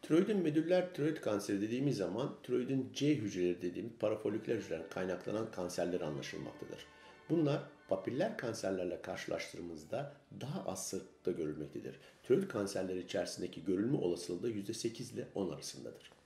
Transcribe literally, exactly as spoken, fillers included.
Tiroidin medüller tiroid kanseri dediğimiz zaman tiroidin C hücreleri dediğimiz parafoliküler hücreden kaynaklanan kanserleri anlaşılmaktadır. Bunlar papiller kanserlerle karşılaştırdığımızda daha az sıklıkta görülmektedir. Tiroid kanserleri içerisindeki görülme olasılığı da yüzde sekiz ile on arasındadır.